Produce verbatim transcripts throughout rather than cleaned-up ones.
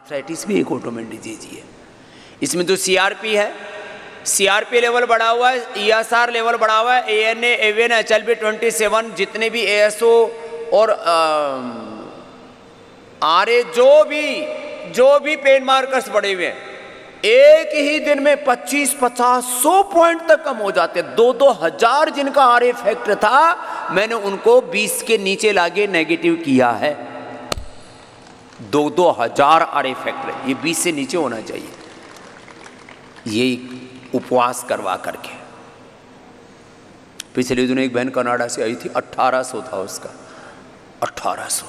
Arthritis भी एक autoimmune disease ही है। इसमें तो सीआरपी है, सीआरपी लेवल बढ़ा हुआ है, ईएसआर लेवल बढ़ा हुआ है, ANA, AVN, HLB twenty seven, जितने भी एएसओ और आरए जो भी जो भी पेन मार्कर्स बढ़े हुए हैं, एक ही दिन में पच्चीस पचास सौ पॉइंट तक कम हो जाते हैं। दो दो हजार जिनका आरए फैक्टर था, मैंने उनको बीस के नीचे लाके नेगेटिव किया है। दो दो हजार आरए फैक्टर, ये बीस से नीचे होना चाहिए, ये उपवास करवा करके। पिछले दिनों एक बहन कनाडा से आई थी, अट्ठारह सौ था उसका, अट्ठारह सौ।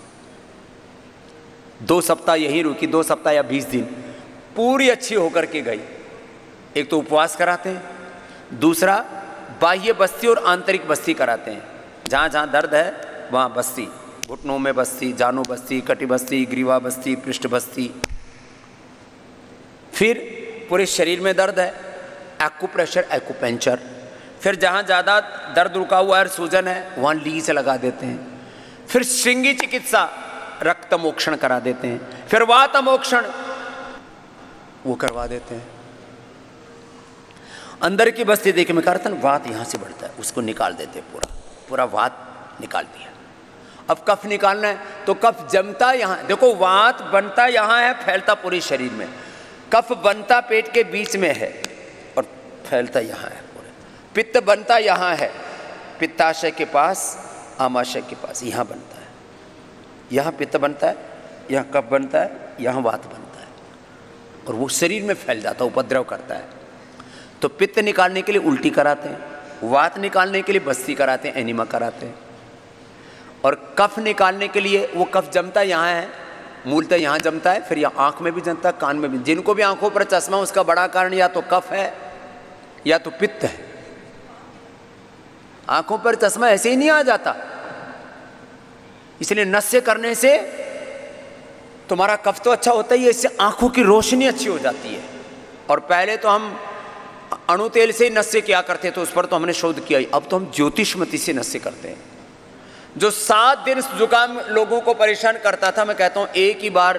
दो सप्ताह यहीं रुकी, दो सप्ताह या बीस दिन, पूरी अच्छी होकर के गई। एक तो उपवास कराते हैं, दूसरा बाह्य बस्ती और आंतरिक बस्ती कराते हैं। जहाँ जहाँ दर्द है वहाँ बस्ती, घुटनों में बस्ती, जानू बस्ती, कटी बस्ती, ग्रीवा बस्ती, पृष्ठ बस्ती। फिर पूरे शरीर में दर्द है, एक्यूप्रेशर, एक्यूपेंचर। फिर जहाँ ज़्यादा दर्द रुका हुआ है, सूजन है, वहाँ लीस लगा देते हैं। फिर श्रृंगी चिकित्सा, रक्त मोक्षण करा देते हैं। फिर वात मोक्षण वो करवा देते हैं। अंदर की बस्ती देखे मैं कहता हूँ, वात यहाँ से बढ़ता है, उसको निकाल देते हैं, पूरा पूरा वात निकाल दिया। अब कफ निकालना है तो कफ जमता यहाँ, देखो वात बनता यहाँ है, फैलता पूरे शरीर में। कफ बनता पेट के बीच में है और फैलता यहाँ है पूरे। पित्त बनता यहाँ है, पित्ताशय के पास, आमाशय के पास, यहाँ बनता है। यहाँ पित्त बनता है, यहाँ कफ बनता है, यहाँ वात बनता है और वो शरीर में फैल जाता है, उपद्रव करता है। तो पित्त निकालने के लिए उल्टी कराते हैं, वात निकालने के लिए बस्ती कराते हैं, एनीमा कराते हैं। और कफ निकालने के लिए वो कफ जमता यहाँ है, मूलतः यहाँ जमता है, फिर यहाँ आँख में भी जमता है, कान में भी। जिनको भी आँखों पर चश्मा, उसका बड़ा कारण या तो कफ है या तो पित्त है। आँखों पर चश्मा ऐसे ही नहीं आ जाता, इसलिए नस्य करने से तुम्हारा कफ तो अच्छा होता ही है, इससे आंखों की रोशनी अच्छी हो जाती है। और पहले तो हम अणु तेल से नस्य किया करते थे, उस पर तो हमने शोध किया ही। अब तो हम ज्योतिषमती से नस्य करते हैं। जो सात दिन जुकाम लोगों को परेशान करता था, मैं कहता हूं एक ही बार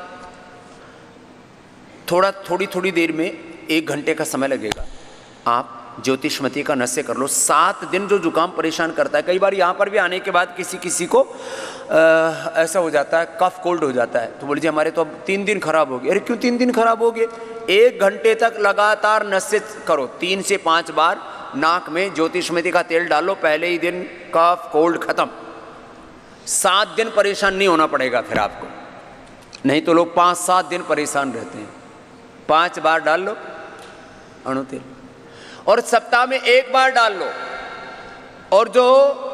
थोड़ा थोड़ी थोड़ी देर में एक घंटे का समय लगेगा, आप ज्योतिषमती का नस्य कर लो। सात दिन जो जुकाम परेशान करता है, कई बार यहाँ पर भी आने के बाद किसी किसी को आ, ऐसा हो जाता है, कफ कोल्ड हो जाता है, तो बोल जी हमारे तो अब तीन दिन खराब हो गए। अरे क्यों तीन दिन खराब हो गए? एक घंटे तक लगातार नस्य करो, तीन से पाँच बार नाक में ज्योतिषमती का तेल डालो, पहले ही दिन कफ कोल्ड खत्म। सात दिन परेशान नहीं होना पड़ेगा फिर आपको, नहीं तो लोग पाँच सात दिन परेशान रहते हैं। पाँच बार डाल लो अणु तेल, और सप्ताह में एक बार डाल लो। और जो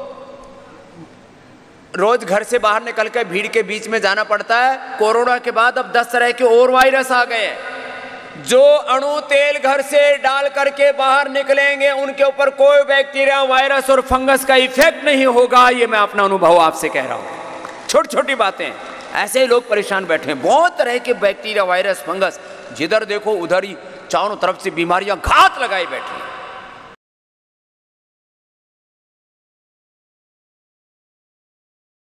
रोज घर से बाहर निकल कर भीड़ के बीच में जाना पड़ता है, कोरोना के बाद अब दस तरह के और वायरस आ गए हैं। जो अणु तेल घर से डाल करके बाहर निकलेंगे, उनके ऊपर कोई बैक्टीरिया, वायरस और फंगस का इफेक्ट नहीं होगा। ये मैं अपना अनुभव आपसे कह रहा हूं। छोटी छोटी बातें, ऐसे ही लोग परेशान बैठे हैं। बहुत तरह के बैक्टीरिया, वायरस, फंगस, जिधर देखो उधर ही चारों तरफ से बीमारियां घात लगाए बैठी हैं।